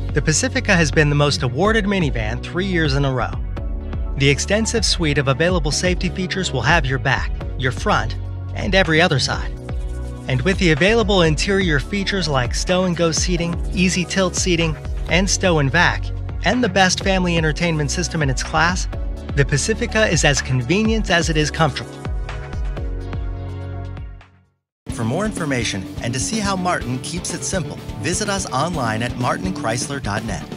The Pacifica has been the most awarded minivan 3 years in a row. The extensive suite of available safety features will have your back, your front, and every other side. And with the available interior features like stow and go seating, easy tilt seating, and stow and vac, and the best family entertainment system in its class, the Pacifica is as convenient as it is comfortable. For more information and to see how Martin keeps it simple, visit us online at martinchrysler.net.